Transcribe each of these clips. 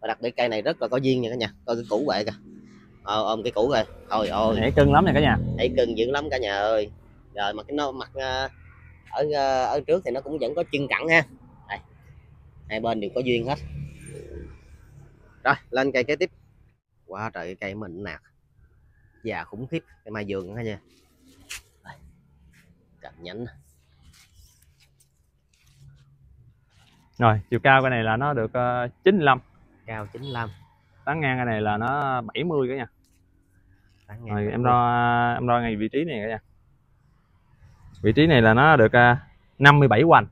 Và đặc biệt cây này rất là có duyên nha cả nhà, coi cái củ bệ kìa. Ôm cái củ rồi, ôi ôi Thấy cưng lắm nha cả nhà, thấy cưng dữ lắm cả nhà ơi. Rồi mà cái nó mặt ở trước thì nó cũng vẫn có chân cẳng ha. Đây, hai bên đều có duyên hết. Rồi lên cây kế tiếp. Quá trời cái cây mình nạt già khủng khiếp, cây mai vườn cả nha. Cành nhánh. rồi chiều cao cái này là nó được 95, Cao 95, tán ngang cái này là nó 70 cả nhà. Rồi em đo ngay vị trí này cả nhà, vị trí này là nó được 57 hoành.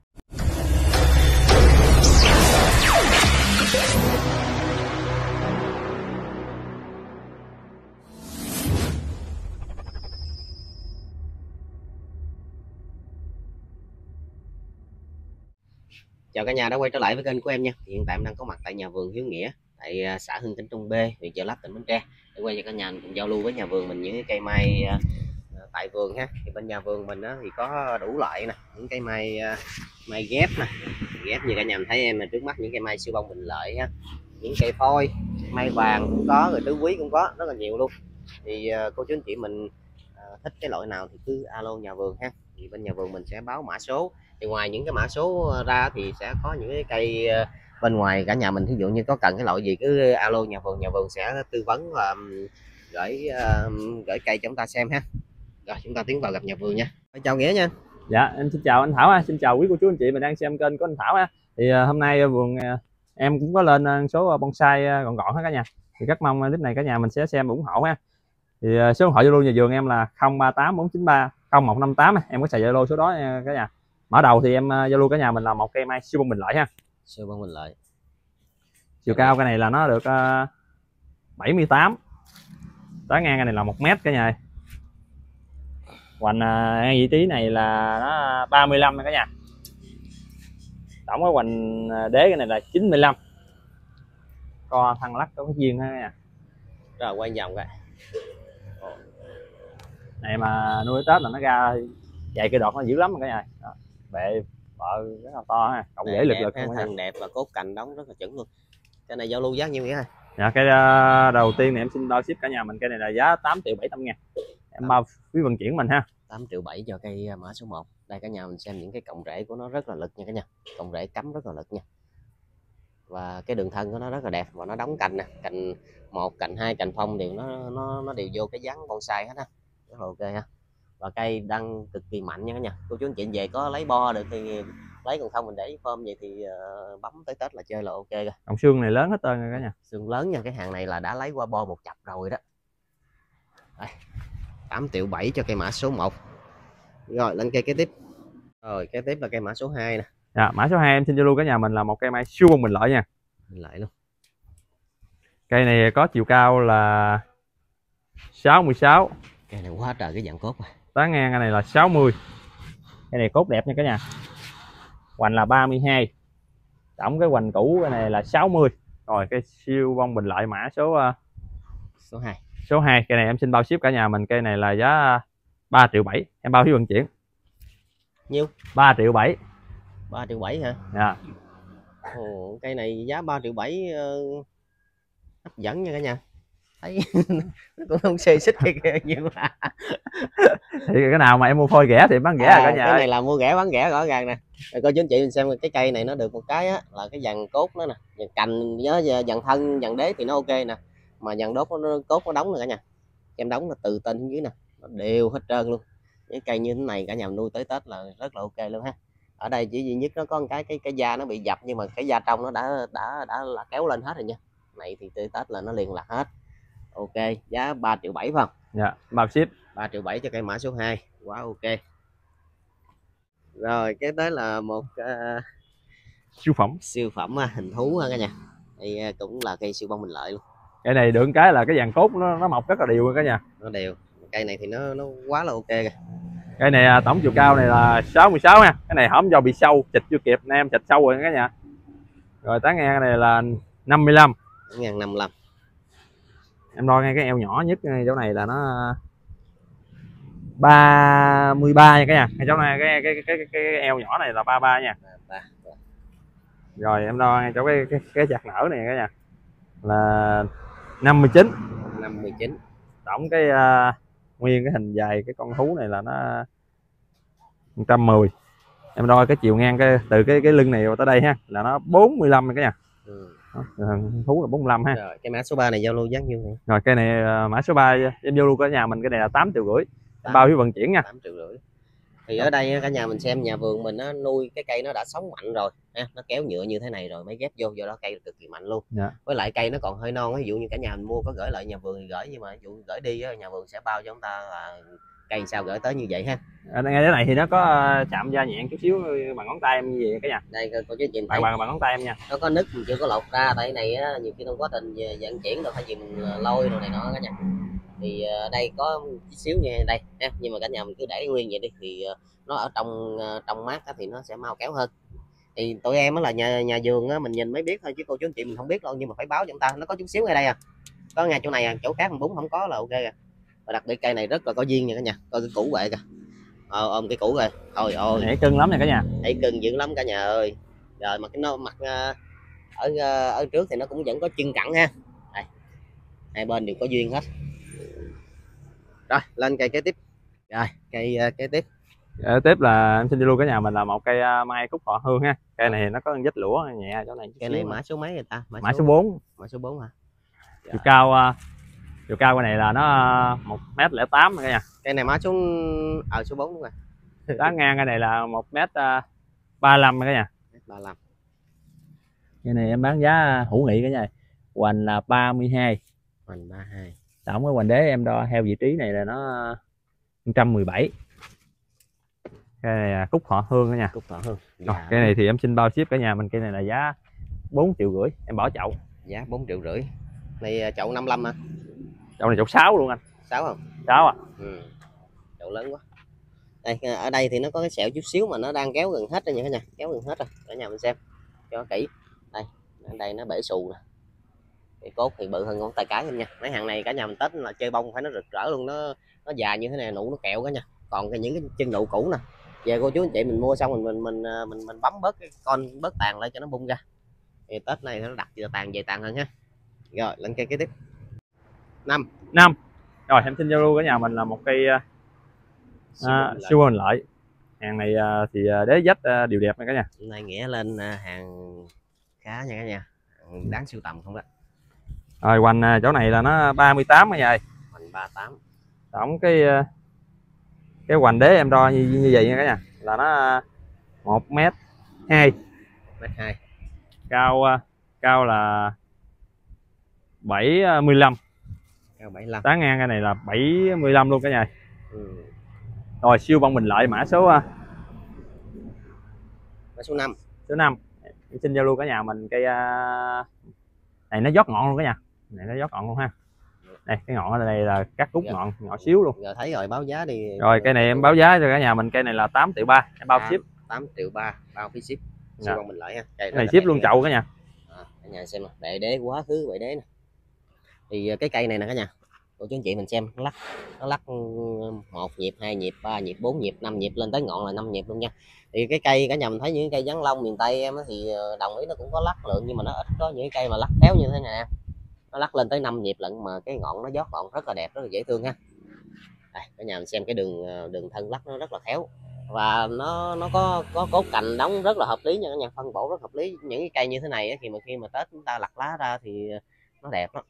Chào cả nhà đã quay trở lại với kênh của em nha. Hiện tại em đang có mặt tại nhà vườn Hiếu Nghĩa tại xã Hưng Kính Trung B, huyện Chợ Lách, tỉnh Bến Tre, để quay cho cả nhà cùng giao lưu với nhà vườn mình những cái cây mai tại vườn ha. Thì bên nhà vườn mình thì có đủ loại nè, những cây mai mai ghép nè, ghép như cả nhà mình thấy em là trước mắt, những cây mai siêu bông Bình Lợi ha, những cây phôi mai vàng cũng có, rồi tứ quý cũng có, rất là nhiều luôn. Thì cô chú anh chị mình thích cái loại nào thì cứ alo nhà vườn ha, thì bên nhà vườn mình sẽ báo mã số. Thì ngoài những cái mã số ra thì sẽ có những cái cây bên ngoài cả nhà mình, ví dụ như có cần cái loại gì cứ alo nhà vườn sẽ tư vấn và gửi cây cho chúng ta xem ha. Rồi chúng ta tiến vào gặp nhà vườn nha. Chào Nghĩa nha. Dạ em xin chào anh Thảo ha, xin chào quý cô chú anh chị mình đang xem kênh của anh Thảo ha. Thì hôm nay vườn em cũng có lên số bonsai gọn gọn hết cả nhà, thì rất mong clip này cả nhà mình sẽ xem ủng hộ ha. Thì số điện thoại Zalo nhà vườn em là 038 493 0158, em có xài Zalo số đó cả nhà. Mở đầu thì em Zalo cả nhà mình là một cây mai siêu bông Bình Lợi ha, siêu bông Bình Lợi. chiều cao cái này là nó được 78, tán ngang cái này là 1 mét cả nhà. Hoành vị trí này là nó 35 cả nhà. Tổng cái hoành đế cái này là 95. Co thăng lắc có cái duyên ha cả nhà. Rồi quay vòng coi. Này mà nuôi Tết là nó ra dày cây đọt nó dữ lắm cả nhà. Đó. Bệ vợ rất là to ha, cộng dễ lực lực thân đẹp và cốt cành đóng rất là chuẩn luôn. Cái này giao lưu giá nhiêu vậy ha? Dạ cái đầu tiên này em xin bao ship cả nhà mình, cây này là giá 8.700.000. Em bao phí vận chuyển mình ha. 8,7 triệu cho cây mã số 1. Đây cả nhà mình xem những cái cọng rễ của nó rất là lực nha cả nhà. Cọng rễ cắm rất là lực nha. Và cái đường thân của nó rất là đẹp và nó đóng cành nè, cành 1, cành 2, cành phong đều nó đều vô cái dáng bonsai hết ha. Rất là ok ha. Và cây đăng cực kỳ mạnh nha cả nhà. Cô chú anh chị về có lấy bo được thì lấy, còn không mình để phơm vậy thì bấm tới Tết là chơi là ok rồi. Cọng xương này lớn hết trơn rồi cả nhà. Xương lớn nha, cái hàng này là đã lấy qua bo một chập rồi đó. Đây, 8,7 triệu cho cây mã số 1. Rồi lên cây kế tiếp. Rồi kế tiếp là cây mã số 2 nè. Dạ, mã số 2 em xin Zalo cả nhà mình là một cây mai siêu bông Bình Lợi nha. Bình Lợi luôn. Cây này có chiều cao là 66. Cây này quá trời cái dạng cốt rồi. Tán ngang cái này là 60. Cây này cốt đẹp nha cả nhà. Hoành là 32. Tổng cái hoành cũ cái này là 60. Rồi cái siêu bông Bình Lợi mã số 2. Số 2, cây này em xin bao ship cả nhà mình, cây này là giá 3,7 triệu, em bao phí vận chuyển. Nhiêu? 3,7 triệu. 3,7 triệu hả? Dạ. Ồ, cây này giá 3,7 triệu hấp dẫn nha cả nhà. Thấy nó cũng không xê xích kia nhiều mà. Thì cái nào mà em mua phôi rẻ thì bán rẻ cả nhà. Cái này là mua rẻ bán rẻ rõ ràng nè. Rồi coi chú anh chị mình xem cái cây này nó được một cái á, là cái dàn cốt nó nè, dàn cành nhớ dàn thân, dàn đế thì nó ok nè, mà dàn đốt nó cốt nó đóng nè cả nhà. Em đóng là từ trên dưới nè, nó đều hết trơn luôn. Cái cây như thế này cả nhà nuôi tới Tết là rất là ok luôn ha. Ở đây chỉ duy nhất nó có một cái da nó bị dập, nhưng mà cái da trong nó đã là kéo lên hết rồi nha. Này thì tới Tết là nó liền lạc hết. Ok, giá 3,7 triệu phải không? Dạ, bao ship. 3,7 triệu cho cây mã số 2. Quá ok. Rồi cái tới là một siêu phẩm hình thú cả nhà. Đây cũng là cây siêu bông Bình Lợi luôn. Cây này được cái là cái dàn cốt nó mọc rất là đều cả nhà. Nó đều. Cây này thì nó quá là ok kìa. Cây này tổng chiều cao này là 66 nha. Cái này hổm do bị sâu, chịch chưa kịp nên em chịch sâu rồi cả nhà. Rồi tán ngang này là 55. 55. Em đo ngay cái eo nhỏ nhất chỗ này là nó 33 nha cả nhà. Cái chỗ này cái eo nhỏ này là 33 nha. Rồi em đo ngay chỗ cái chạc nở này cả nhà. là 59. 59. Tổng cái nguyên cái hình dài cái con thú này là nó 110. Em đo cái chiều ngang từ cái lưng này tới đây ha là nó 45 cái nha. Thú là 45 ha. Rồi cái mã số 3 này giao lưu giá nhiêu này? Rồi cái này mã số 3 em giao lưu cả nhà mình, cái này là 8,5 triệu, bao phí vận chuyển nha. 8,5 triệu. Thì ở đây cả nhà mình xem nhà vườn mình nó nuôi cái cây nó đã sống mạnh rồi ha, nó kéo nhựa như thế này rồi mới ghép vô, do đó cây cực kỳ mạnh luôn. Với lại cây nó còn hơi non, ví dụ như cả nhà mình mua có gửi lại nhà vườn thì gửi, nhưng mà ví dụ gửi đi nhà vườn sẽ bao cho chúng ta là cây sao gửi tới như vậy ha. Ở ngay cái này thì nó có chạm da nhẹ chút xíu bằng ngón tay em như vậy cả nhà. Đây cô chú chị thấy bằng ngón tay em nha. Nó có nứt mình chưa có lột ra, tại này á, nhiều khi trong quá trình vận chuyển rồi phải gì mình lôi rồi này nọ cả nhà. Thì đây có chút xíu như đây ha, nhưng mà cả nhà mình cứ để nguyên vậy đi thì nó ở trong mát thì nó sẽ mau kéo hơn. Thì tụi em là nhà vườn á, mình nhìn mới biết thôi chứ cô chú anh chị mình không biết đâu, nhưng mà phải báo cho chúng ta. Nó có chút xíu ngay đây có ngay chỗ này chỗ khác mình bún không có là ok rồi. Và đặc biệt cây này rất là có duyên nha cả nhà, coi cái củ bệ kìa, ôm cái củ rồi, ôi ôi thấy cưng lắm nha cả nhà, thấy cưng dữ lắm cả nhà ơi. Rồi mà cái nó mặt ở trước thì nó cũng vẫn có chân cẳng ha. Đây, hai bên đều có duyên hết. Rồi lên cây kế tiếp. Rồi cây kế tiếp. Tiếp là em xin đi luôn cả nhà mình là một cây mai cúc thọ hương ha. Cây này nó có vết lũa nhẹ chỗ này. Cây này mã số mấy người ta? Mã số 4. Mã số 4 hả? Chiều cao cái này là nó 1m08 cả nhà. Cây này mã số số 4 đúng rồi. Tán ngang cái này là 1m35 cả nhà. 35. Cái này em bán giá hữu nghị cả nhà. Hoành là 32. Hoành 32. Tổng cái hoành đế em đo theo vị trí này là nó 117. Cái này là cúc thọ hương cả nhà. Cúc thọ hương. Rồi, cái này thì em xin bao ship cả nhà mình, cái này là giá 4,5 triệu, em bỏ chậu. Giá 4,5 triệu. Này chậu 55 hả? Chậu này chậu 6 luôn anh. 6 không? 6 à. Chậu lớn quá. Đây, ở đây thì nó có cái sẹo chút xíu mà nó đang kéo gần hết rồi nha cả nhà, kéo gần hết rồi. Cả nhà mình xem cho kỹ. Đây nó bể xù nè. Cái cốt thì bự hơn con tay cái em nha. Mấy hàng này cả nhà mình Tết là chơi bông phải nó rực rỡ luôn, nó dài như thế này, nụ nó kẹo cả nhà. Còn những cái chân nụ cũ nè, về cô chú anh chị mình mua xong mình bấm bớt cái con bớt tàn lại cho nó bung ra. Thì Tết này nó đặt tàn về tàn hơn ha. Rồi lên cây kế tiếp. 5. Rồi em xin giao lưu cả nhà mình là một cây siêu hình lợi. Hàng này thì đế dách đều đẹp nha cả nhà. Hôm nay nghĩa lên hàng khá nha cả nhà, đáng sưu tầm không đó. Rồi hoành chỗ này là nó 38 cả nhà. Hoành 38. Tổng cái hoành đế em đo như vậy nha cả nhà là nó 1m2. 1m2. Cao là 75. Cao 75. Tán ngang cái này là 75 luôn cả nhà. Rồi siêu bông bình lợi mã số 5. Số 5. Em xin giao lưu cả nhà mình cây này nó dót ngọn luôn cả nhà. Này nó dót ngọn luôn ha. Đây cái ngọn ở đây là cắt cúc ngọn nhỏ xíu luôn. Giờ thấy rồi báo giá đi. Rồi cây này em báo giá cho cả nhà mình, cây này là 8,3 triệu, em bao ship. 8,3 triệu bao phí ship. Siêu bông bình lợi ha. Cái này ship luôn chậu cả nhà. Cả nhà xem bệ đế quá khứ bệ đế nè. Thì cái cây này nè cả nhà, cô chú anh chị mình xem nó lắc 1 nhịp, 2 nhịp, 3 nhịp, 4 nhịp, 5 nhịp, lên tới ngọn là 5 nhịp luôn nha. Thì cái cây cả nhà mình thấy những cây giáng long miền Tây em thì đồng ý nó cũng có lắc lượng, nhưng mà nó ít có những cây mà lắc khéo như thế này, nó lắc lên tới 5 nhịp lận mà cái ngọn nó giót ngọn rất là đẹp, rất là dễ thương ha. Đây, cả nhà mình xem cái đường thân lắc nó rất là khéo, và nó có cốt cành đóng rất là hợp lý nha cả nhà, phân bổ rất hợp lý. Những cái cây như thế này khi mà Tết chúng ta lặt lá ra thì nó đẹp đó.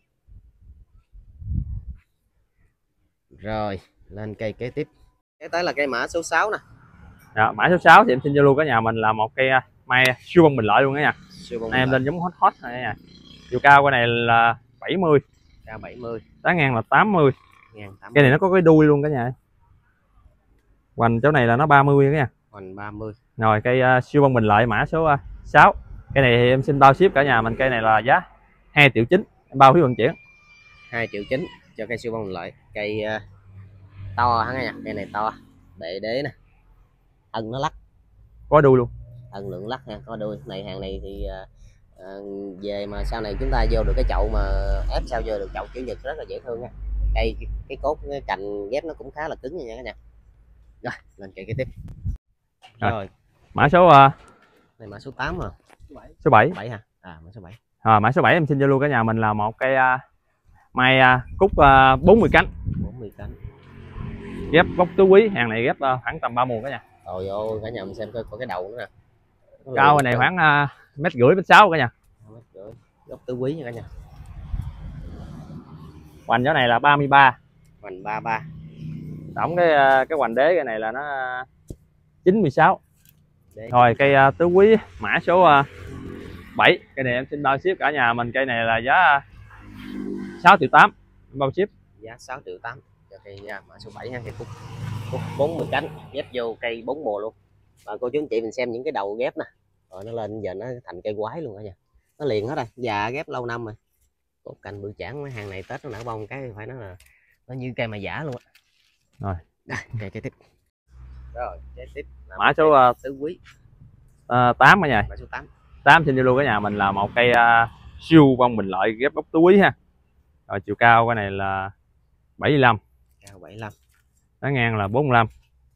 Rồi lên cây kế tiếp. Cái tới là cây mã số 6 nè. Dạ, mã số 6 thì em xin giao lưu cả nhà mình là một cây mai siêu bông bình lợi luôn cả nhà. Này em lên giống hot này nha. Chiều cao cái này là 70. Cao 70. Tán ngang là 80. Cây này nó có cái đuôi luôn cả nhà. Hoành chỗ này là nó 30 cả nhà. Hoành 30. Rồi cây siêu bông bình lợi mã số 6. Cây này thì em xin bao ship cả nhà mình, cây này là giá 2,9 triệu, em bao phí vận chuyển. 2,9 triệu cho cây siêu bông bình lợi. Cây to hả cả nhà, cây này to, bệ đế nè, thân nó lắc, có đuôi luôn, thân lượng lắc ha, có đuôi. Này hàng này thì về mà sau này chúng ta vô được cái chậu mà ép sao vô được chậu kiểu Nhật rất là dễ thương nha. Cây cái cốt cái cành ghép nó cũng khá là cứng nha cả nhà. Rồi lên cây kế tiếp. Rồi mã số này mã số 8 hả? Số 7. 7 hả? Mã số 7. Mã số 7 em xin Zalo cả nhà mình là một cây mai cúc 40 cánh. 40 cánh. Ghép gốc tứ quý, hàng này ghép khoảng tầm 3 mùa cả nhà. Rồi vô cả nhà mình xem có cái đầu nữa nè. Cao này khoảng 1,5 m cả nhà. 1,5 m. Gốc tứ quý nha cả nhà. Hoành chỗ này là 33. Hoành 33. Tổng cái hoành đế cái này là nó 96. Rồi cây tứ quý mã số 7. Cây này em xin bao ship cả nhà mình, cây này là giá 6,8 triệu bao ship. Giá 6,8 triệu cho cây mã số 7 ha, cây cúc 40 cánh ghép vô cây 4 mùa luôn. Và cô chú anh chị mình xem những cái đầu ghép nè. Rồi nó lên giờ nó thành cây quái luôn cả nhà. Nó liền hết rồi, già ghép lâu năm rồi. Cột cành bự chảng, mấy hàng này Tết nó nở bông cái phải nói là nó như cây mà giả luôn á. Rồi, đây cây tiếp. Rồi, kế tiếp là mã số tứ quý 8 cả nhà. Mã số 8. 8 xin Zalo cả nhà mình là một cây siêu bông bình lợi ghép gốc tứ quý ha. Rồi chiều cao cái này là 75. Cao 75. Nó ngang là 45.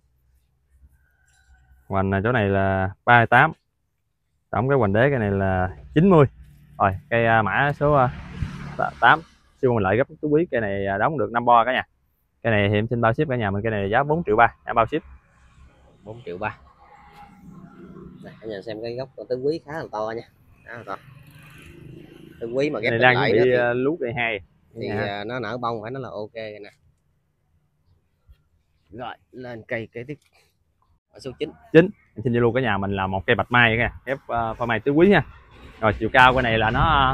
Hoành chỗ này là 38. Tổng cái hoành đế cái này là 90. Rồi cây mã số 8 siêu bông bình lợi gấp tứ quý, cây này đóng được 5 bo cả nhà. Cây này thì em xin bao ship cả nhà mình, cây này giá 4,3 triệu em bao ship. 4,3 triệu. Đây, cả nhà xem cái gốc tứ quý khá là to nha. Khá là to. Tứ quý mà ghép này đang lại bị thì lú cây 2 thì nó nở bông phải nó là ok rồi nè. Rồi lên cây kế tiếp mã số 9. Em xin Zalo cả nhà mình là một cây bạch mai nha, ghép pha mai tứ quý nha. Rồi chiều cao cái này là nó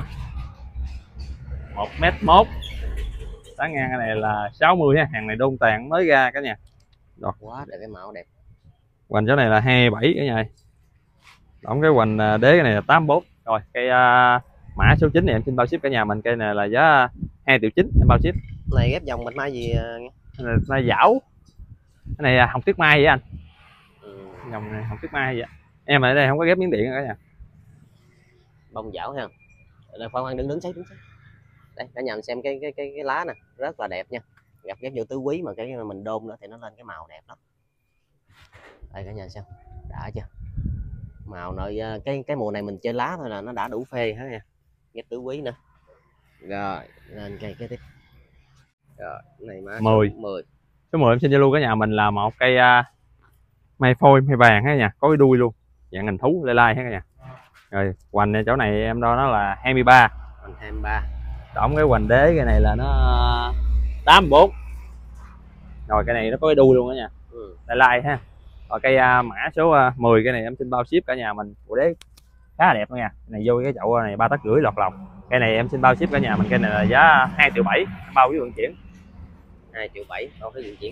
1,1 m. Tán ngang cái này là 60 ha, hàng này đôn tàn mới ra cả nhà. Rồi Quá đẹp, cái màu đẹp. Hoành chỗ này là 27 cả nhà. Tổng cái hoành đế cái này là 84. Rồi cây mã số 9 này em xin bao ship cả nhà mình, cây này là giá 2,9 triệu em bao ship. Này ghép dòng bạch mai gì Này dảo. Cái này hồng tuyết mai vậy anh. Dòng này hồng tuyết mai vậy. Em ở đây không có ghép miếng điện cả nhà. Bông dảo ha. Đây khoan đứng sấy. Đây cả nhà mình xem cái lá nè, rất là đẹp nha. Gặp ghép vô tứ quý mà cái mình đôn nữa thì nó lên cái màu đẹp lắm. Đây cả nhà xem. Đã chưa? Màu nội cái mùa này mình chơi lá thôi là nó đã đủ phê hết nha. Ghép tứ quý nữa. Rồi, lên cây kế tiếp. Rồi, này mã 10. Số 10 em xin Zalo cả nhà mình là một cây mai phôi mai vàng hết nha, có cái đuôi luôn, dạng hình thú lê lai hết cả nhà. Rồi hoành chỗ này em đo nó là 23. Hoành 23. Tổng cái hoành đế cái này là nó 84. Rồi cái này nó có cái đuôi luôn cả nhà. Lê lai ha. Rồi cây mã số 10 cái này em xin bao ship cả nhà mình, bộ đế khá là đẹp nha. Cái này vô cái chậu này 3,5 tấc lọt lòng. Cây này em xin bao ship cả nhà mình, cây này là giá 2,7 triệu bao với vận chuyển. 2,7 triệu bao với vận chuyển.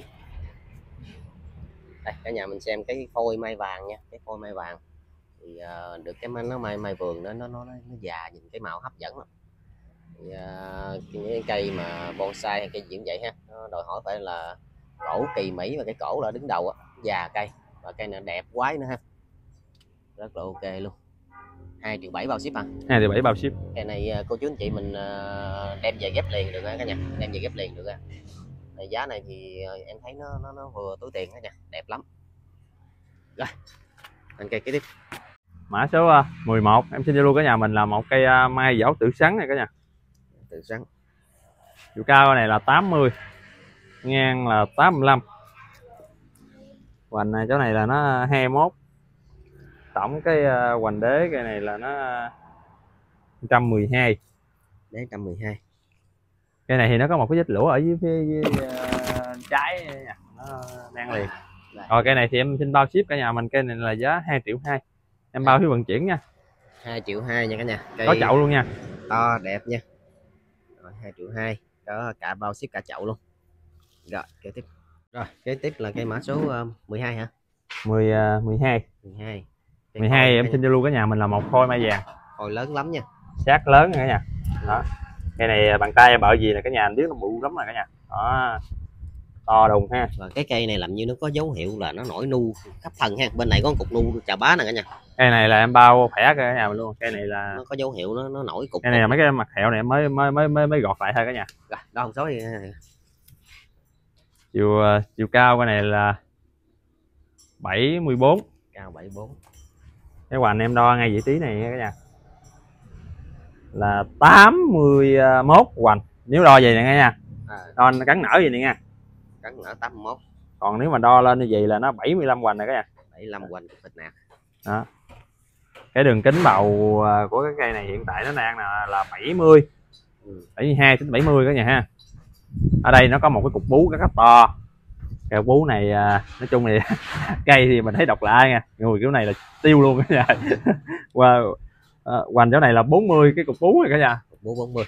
Đây cả nhà mình xem cái phôi mai vàng nha, cái phôi mai vàng thì được cái nó mai vườn nó già, nhìn cái màu hấp dẫn lắm. Thì, những cây mà bonsai hay cây gì cũng vậy ha, nó đòi hỏi phải là cổ kỳ mỹ và cái cổ là đứng đầu á, già cây và cây này đẹp quái nữa ha, rất là ok luôn. 2,7 triệu bao ship à? 2,7 triệu bao ship. Cây này cô chú anh chị mình đem về ghép liền được ha cả nhà, đem về ghép liền được ha. Giá này thì em thấy nó vừa túi tiền đó nha, đẹp lắm. Rồi anh cây kế tiếp mã số 11 em xin Zalo cả nhà mình là một cây mai dảo tự sắn này cả nhà. Tự sắn. Chiều cao này là 80, ngang là 85. Hoành này chỗ này là nó 21. Tổng cái hoành đế cái này là nó 112. Đế 112. Cây này thì nó có một cái vết lũa ở dưới phía trái nha, nó đang liền. Rồi cây này thì em xin bao ship cả nhà mình, cây này là giá 2,2 triệu em bao phí vận chuyển nha. 2,2 triệu nha cả nhà. Có chậu luôn nha, to đẹp nha. Rồi 2,2 triệu có cả bao ship cả chậu luôn. Rồi kế tiếp. Rồi kế tiếp là cây mã số 12 hả? 12 em xin Zalo cả nhà mình là một phôi mai vàng. Phôi lớn lắm nha, xác lớn cả nhà. Đó, cây này bàn tay bợ gì là cả nhà biết nó bự lắm rồi cả nhà. Đó, to đùng ha. và cái cây này làm như nó có dấu hiệu là nó nổi nu khắp thân ha, bên này có một cục nu chà bá nè cả nhà. Cây này là em bao khỏe cả nhà mình luôn, cây này là nó có dấu hiệu nó nổi cục. Cây này là mấy cái mặt hẹo này mới gọt lại thôi cả nhà. Rồi đo một số đi. Chiều cao cái này là 74. Cao 74. Cái hoành em đo ngay vị trí này cả nhà. là 81 hoành, nếu đo vậy nè nha, À, đo cắn nở vậy nè nha, cắn nở 81. còn nếu mà đo lên như vậy là nó 75 hoành rồi cả nhà. 75 hoành cục thịt nạc. Đó. Cái đường kính bầu của cái cây này hiện tại nó đang là 70, 72 đến 70 cả nhà ha. Ở đây nó có một cái cục bú rất to. Cái cục bú này nói chung thì cây thì mình thấy độc lạ nha, người kiểu này là tiêu luôn cả nhà. Qua hoành chỗ này là 40 cái cục bú rồi cả nhà. Cục bú 40.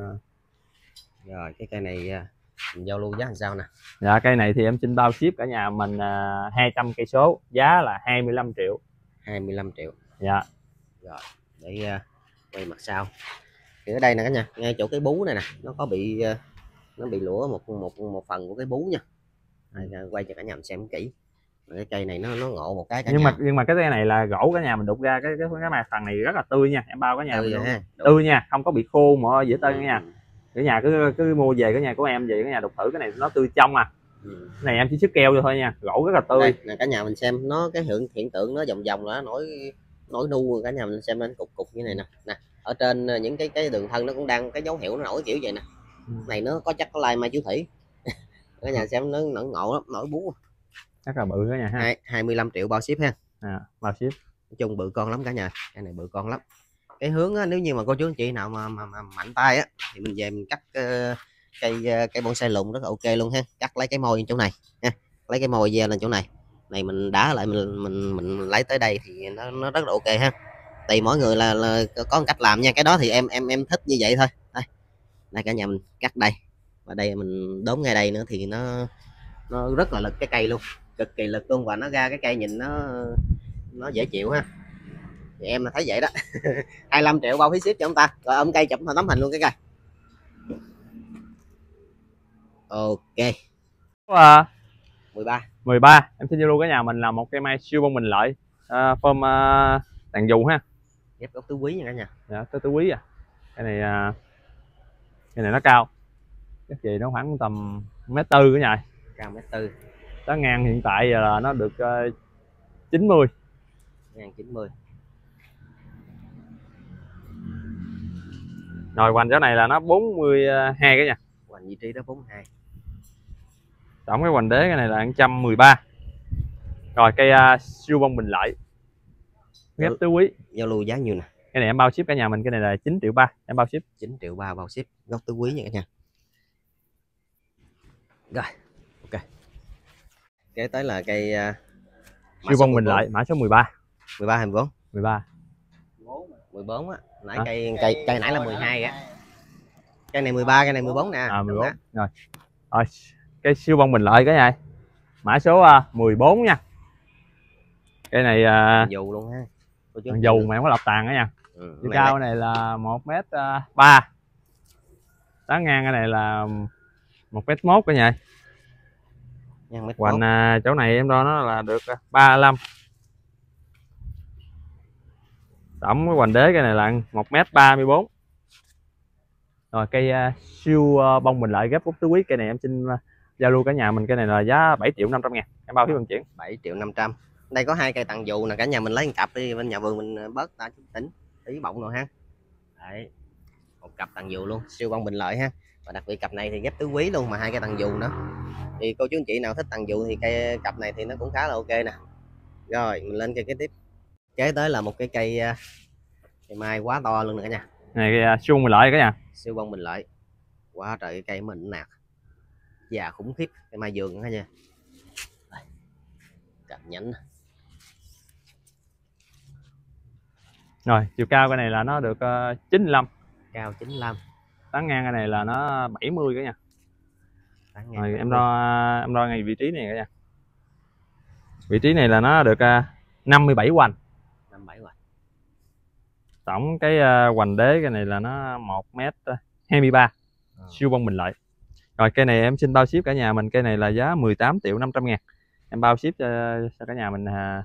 Rồi cái cây này mình giao lưu giá làm sao nè? Dạ cây này thì em xin bao ship cả nhà mình 200 cây số, giá là 25 triệu. 25 triệu. Dạ. Rồi để quay mặt sau. Thì ở đây nè cả nhà, ngay chỗ cái bú này nè, nó có bị lũa một phần của cái bú nha. Quay cho cả nhà mình xem kỹ. Cái cây này nó ngộ một cái cả nhà. Nhưng mà cái cây này là gỗ cả nhà mình đục ra cái mặt phần này rất là tươi nha, em bao cả nhà tươi, tươi nha, không có bị khô mà dễ tơi cả nhà. Cả nhà cứ mua về cái nhà của em về cái nhà đục thử, cái này nó tươi trong à. Cái này em chỉ sức keo vô thôi nha, gỗ rất là tươi. Đây, nè cả nhà mình xem nó cái hiện tượng nó vòng vòng là nổi nu, cả nhà mình xem lên cục như này nè. Ở trên những cái đường thân nó cũng đang cái dấu hiệu nó nổi kiểu vậy nè. Này nó có chắc có lai mai chú thủy. Cả nhà xem nó ngộ lắm, nổi bú. Rất là bự cả nhà ha. 25 triệu bao ship ha. Bao ship. Nói chung bự con lắm cả nhà, cái này bự con lắm. Cái hướng á, nếu như mà cô chú anh chị nào mà mạnh tay á thì mình về mình cắt cây bonsai lùn rất là ok luôn ha. Cắt lấy cái môi chỗ này ha, lấy cái môi ve lên chỗ này mình đá lại, mình lấy tới đây thì nó rất là ok ha. Tùy mỗi người là có một cách làm nha, cái đó thì em thích như vậy thôi. Đây cả nhà mình cắt đây, và đây mình đốn ngay đây nữa thì nó rất là lực cái cây luôn, cực kỳ lực luôn, và nó ra cái cây nhìn nó dễ chịu ha. Thì em là thấy vậy đó. 25 triệu bao phí ship cho ông ta. Rồi ông cây chụp tấm hình luôn cái cây. Ok. 13 em xin lưu cả nhà mình là một cây mai siêu bông mình lợi form tàn dù ha, ghép gốc tứ quý nha cả nhà. Dạ, tứ quý à. Cái này nó cao, cái gì nó khoảng tầm 1m4 cả nhà. Cao 1m4. Tán ngang hiện tại giờ là nó được 90. Ngang 90. Rồi hoành chỗ này là nó 42 cái nha. Hoành vị trí đó 42. Tổng cái hoành đế cái này là 113. Rồi cây siêu bông bình lợi ghép tứ quý. Giao lưu giá nhiều nè. Cái này em bao ship cả nhà mình, cái này là 9,3 triệu, em bao ship 9,3 triệu bao ship, gốc tứ quý nha cả nhà. Rồi ok. Kế tới là cây siêu bông bình lợi mã số 13. 13 hay 14? 13. 14 á. Nãy cây nãy là 12 á. Cây này 13, cây này 14 nè. 14. Rồi cây siêu bông bình lợi cả nhà, mã số 14 nha. Cây này dù luôn ha. dù mà không có lọc tàn cả nha. Chiều cao này là 1m3, tán ngang cái này là 1m1 cả nhà. Hoành chỗ này em đo nó là được 35. Tổng cái hoành đế cái này là 1m34. Rồi cây siêu bông bình lợi ghép gốc tứ quý, cây này em xin giao lưu cả nhà mình, cái này là giá 7.500.000, em bao phí vận chuyển. 7.500.000. Đây có 2 cây tặng dù nè cả nhà mình lấy một cặp đi bên nhà vườn mình bớt ta chút tỉnh tí bọng rồi ha. Đấy, một cặp tặng dù luôn, siêu bông bình lợi ha. Và đặc biệt cặp này thì ghép tứ quý luôn mà 2 cây tặng dù nữa. Thì cô chú anh chị nào thích tặng dù thì cây cặp này thì nó cũng khá là ok nè. Rồi mình lên cây kế tiếp. Kế tới là một cái cây mai quá to luôn nè cả nhà. Này cây siêu bông bình lợi cả nhà. Siêu bông bình lợi. Quá trời cái cây mình nạt. Già khủng khiếp, cây mai vườn cả nha. Cành nhánh. Rồi chiều cao cái này là nó được 95. Cao 95. Tán ngang cái này là nó 70 cả nha. Rồi em đo ngay vị trí này cả nha. Vị trí này là nó được 57 hoành. 57 hoành. Tổng cái hoành đế cái này là nó 1m23. Siêu bông bình lợi. Rồi cây này em xin bao ship cả nhà mình, cây này là giá 18.500.000, em bao ship cho cả nhà mình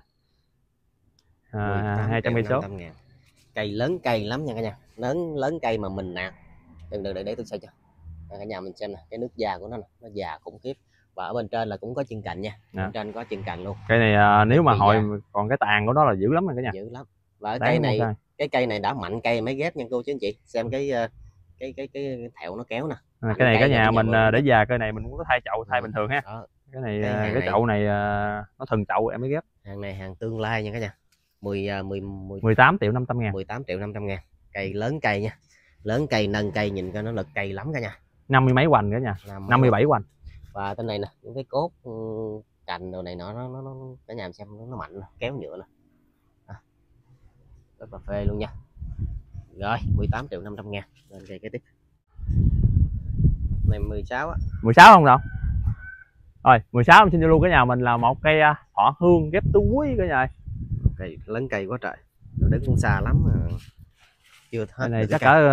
200 cây số. Cây lớn cây lắm nha cả nhà, lớn cây mà mình nè. Đừng để tôi xoay cho cả nhà mình xem nè, cái nước da của nó nè, nó già khủng khiếp. Và ở bên trên là cũng có chân cành nha. Bên trên có chân cành luôn. Cây này nếu mà hồi còn cái tàn của nó là dữ lắm rồi cả nhà. Dữ lắm. Và ở cây này cái cây này đã mạnh cây mới ghép nha cô chú anh chị. Xem cái thẹo nó kéo nè. Cái này cả nhà mình vườn để già cây này mình cũng có thay chậu thay bình thường ha. đó. Cái này cái cái chậu này nó thần chậu em mới ghép. Hàng này hàng tương lai nha cả nhà. 18 triệu 500 ngàn. 18 triệu 500 ngàn. Cây lớn cây nha, lớn cây nâng cây nhìn coi nó lực cây lắm cả nhà. 50 mấy hoành cả nhà, 57 hoành. Và tên này nè, những cái cốt cành đồ này nó cả nhà xem nó mạnh kéo nhựa nè, rất là phê luôn nha. Rồi 18 triệu 500 ngàn. Lên cây kế tiếp này 16 á. 16 không đâu. Rồi 16 em xin vô luôn cả nhà mình là một cây thọ hương ghép tứ quý cả nhà. Cây lớn cây quá trời, đứng cũng xa lắm mà chưa hết. Này chắc cỡ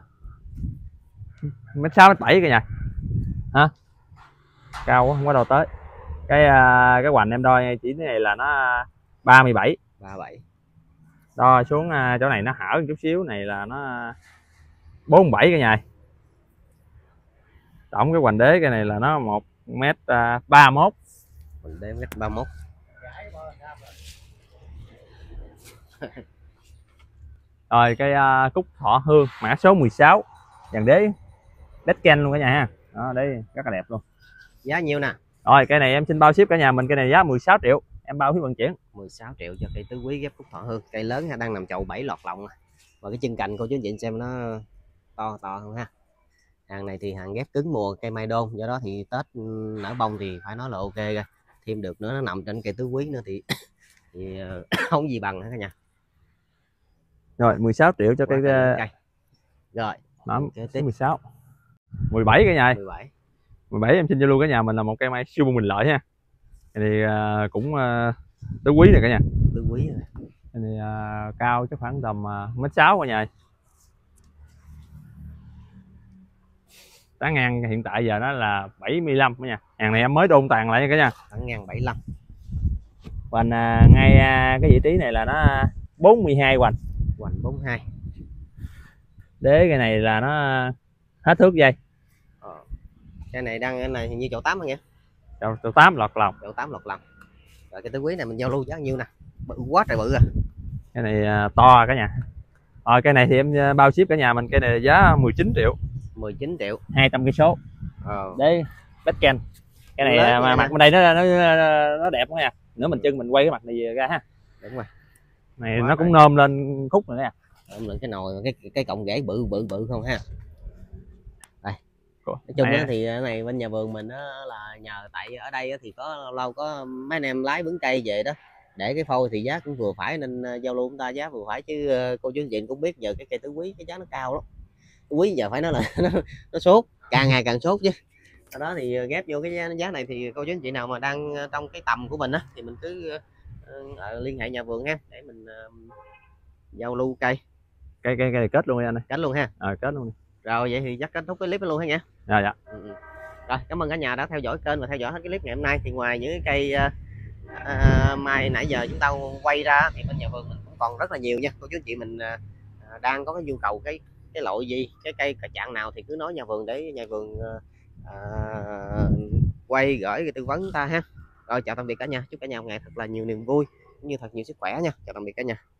mét 6 mét 7 cả nhà hả, cao quá không có đâu tới. Cái hoành em đo chỉ cái này là nó 37. Đo xuống chỗ này nó hở một chút xíu, này là nó 47 cả nhà. Tổng cái hoành đế cái này là nó 1m31. Hoành đế 1m31. Rồi cây cúc thọ hương mã số 16 dàn đế đét ken luôn cả nhà ha. Đó đấy rất là đẹp luôn. Giá nhiêu nè? Rồi cây này em xin bao ship cả nhà mình, cây này giá 16 triệu em bao phí vận chuyển. 16 triệu cho cây tứ quý ghép cúc thọ hương. Cây lớn ha, đang nằm chậu 7 lọt lòng. Và cái chân cành cô chú anh chị xem nó to hơn ha. Hàng này thì hàng ghép cứng mùa cây mai đôn, do đó thì Tết nở bông thì phải nói là ok rồi. Thêm được nữa nó nằm trên cây tứ quý nữa thì không gì bằng nữa cả nhà. Rồi 16 triệu cho cây. Rồi mã 16. 17 cả nhà. 17 em xin cho luôn cả nhà mình là một cây mai siêu bình lợi ha. Cái này cũng tứ quý này cả nhà. Tứ quý này. Cái này cao chắc khoảng tầm 1m6 cả nhà. Tán ngang hiện tại giờ nó là 75 cả nhà. Hàng này em mới đôn tàn lại cả nhà. Tán ngang 75. Hoành ngay cái vị trí này là nó 42 hoành. Hoành 42. Đế cái này là nó hết thước dây. Cái này đang cái này hình như chậu 8 thôi nha. Chậu 8 lọt lòng. Chậu 8 lọt lòng. Rồi cái tứ quý này mình giao lưu giá nhiêu nè? Bự quá trời bự à. Cái này to cả nhà. Rồi cái này thì em bao ship cả nhà mình, cái này giá 19 triệu. 19 triệu 200 cây số. Đấy backend. Cái này mà mặt bên đây nó đẹp quá nha. Nữa mình chân mình quay cái mặt này ra ha. Đúng rồi. Này quá nó cũng nôm lên khúc nữa nè. Nôm lên cái nồi cái cọng rễ bự không ha. Đây. Nói chung thì cái này bên nhà vườn mình là nhờ tại ở đây thì có lâu có mấy anh em lái bứng cây về đó để cái phôi thì giá cũng vừa phải nên giao lưu chúng ta giá vừa phải, chứ cô chú anh chị cũng biết giờ cái cây tứ quý cái giá nó cao lắm. Tứ quý giờ phải nói là nó sốt, càng ngày càng sốt chứ. Sau đó thì ghép vô cái giá này thì cô chú anh chị nào mà đang trong cái tầm của mình á thì mình cứ liên hệ nhà vườn ha để mình giao lưu cây này kết luôn anh ơi. Kết luôn ha. Kết luôn. Rồi vậy thì chắc kết thúc cái clip luôn ha nha. Dạ. Rồi cảm ơn cả nhà đã theo dõi kênh và theo dõi hết cái clip ngày hôm nay. Thì ngoài những cái cây mai nãy giờ chúng ta quay ra thì bên nhà vườn mình cũng còn rất là nhiều nha. Cô chú anh chị mình đang có cái nhu cầu cái loại gì, cái cây cà trạng nào thì cứ nói nhà vườn để nhà vườn quay gửi cái tư vấn ta ha. Rồi chào tạm biệt cả nhà, chúc cả nhà một ngày thật là nhiều niềm vui cũng như thật nhiều sức khỏe nha. Chào tạm biệt cả nhà.